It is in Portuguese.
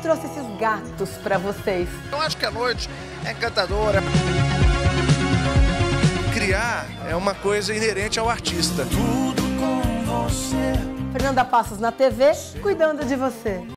trouxe esses gatos para vocês. Eu acho que a noite é encantadora. Criar é uma coisa inerente ao artista. Fernanda Passos na TV, cuidando de você.